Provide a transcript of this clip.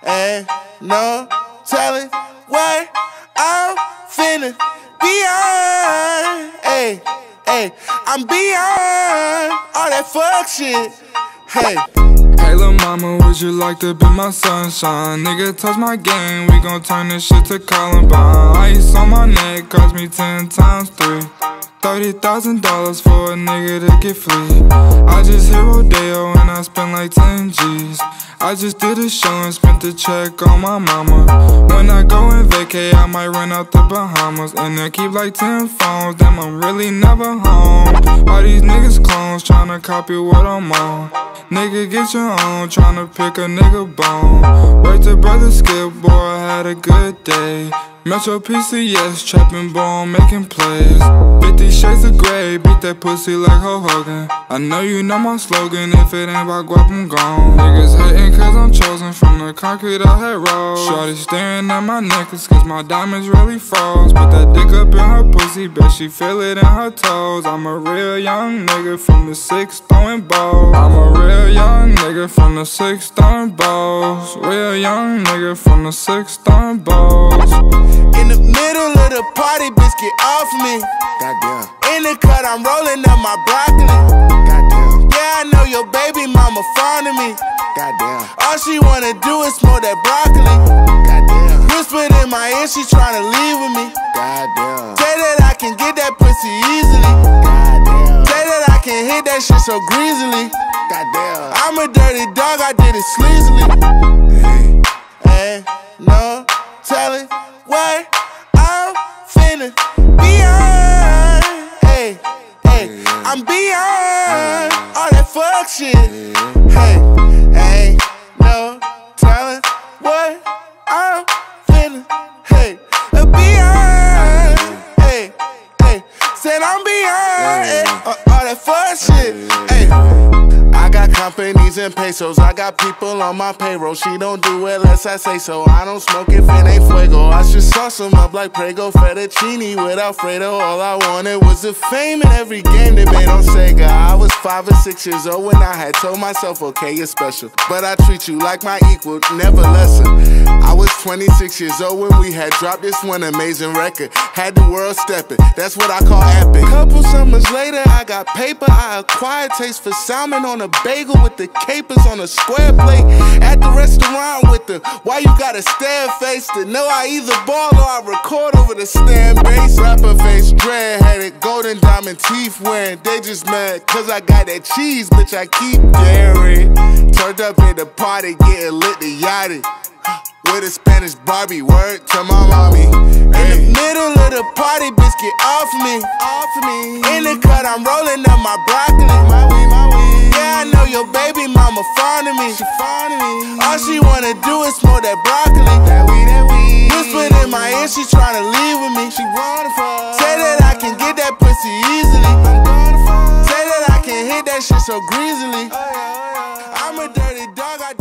Ain't no telling what I'm finna beyond. Hey, hey, I'm beyond all that fuck shit. Hey. Hey lil' mama, would you like to be my sunshine? Nigga, touch my game, we gon' turn this shit to Columbine. Ice on my neck cost me 10 times 3. $30,000 for a nigga to get free. I just hit Rodeo and I spent like 10 G's. I just did a show and spent the check on my mama. When I go and vacay, I might run out the Bahamas. And I keep like 10 phones, damn I'm really never home. All these niggas clones tryna copy what I'm on. Nigga get your own, tryna pick a nigga bone. Wait to brother Skip, boy I had a good day. Metro PCS, trapping ball, making plays. 50 shades of gray, beat that pussy like Hulk Hogan. I know you know my slogan, if it ain't about guap, I'm gone. Niggas hating cause I'm chosen from the concrete I had rolled. Shorty staring at my necklace cause my diamonds really froze. Put that dick up in her pussy, bet she feel it in her toes. I'm a real young nigga from the 6 throwing balls. I'm a real young nigga from the 6 throwing balls. Real young nigga from the 6 throwing balls. In the middle of the party, bitch, get off me. Goddamn. In the cut, I'm rolling up my broccoli. Goddamn. Yeah, I know your baby mama fond of me. Goddamn. All she wanna do is smoke that broccoli. Goddamn. Whispered in my ear, she tryna leave with me. Goddamn. Say that I can get that pussy easily. Goddamn. Say that I can hit that shit so greasily. Goddamn. I'm a dirty dog, I did it sleazily. Hey, no telling what I'm finna beyond. Hey, hey, I'm beyond all that fuck shit. Hey, ain't no telling what I'm finna, hey, beyond. Hey, hey, said I'm beyond all that fuck shit. Hey. I got companies and pesos, I got people on my payroll. She don't do it unless I say so. I don't smoke if it ain't fuego. I should sauce them up like Prego, fettuccine with Alfredo. All I wanted was the fame in every game they made on Sega. I was 5 or 6 years old when I had told myself, okay, you're special, but I treat you like my equal, never lesser. I was 26 years old when we had dropped this one amazing record. Had the world stepping, that's what I call epic. Couple summers later, I got paper. I acquired taste for salmon on a bagel with the capers on a square plate. At the restaurant with the why you gotta stare face to know I either ball or I record over the stand bass. Rapper face, dread headed, golden diamond teeth wearing. They just mad cause I got that cheese, bitch, I keep daring. Turned up at the party, getting lit to yachty. With a Spanish Barbie, word to my mommy. In the middle of the party, bitch, get off me. In the cut, I'm rolling up my broccoli. Yeah, I know your baby mama fond of me. All she wanna do is smoke that broccoli. Whispered in my ear, she tryna leave with me. Say that I can get that pussy easily. Say that I can hit that shit so greasily. I'm a dirty dog, I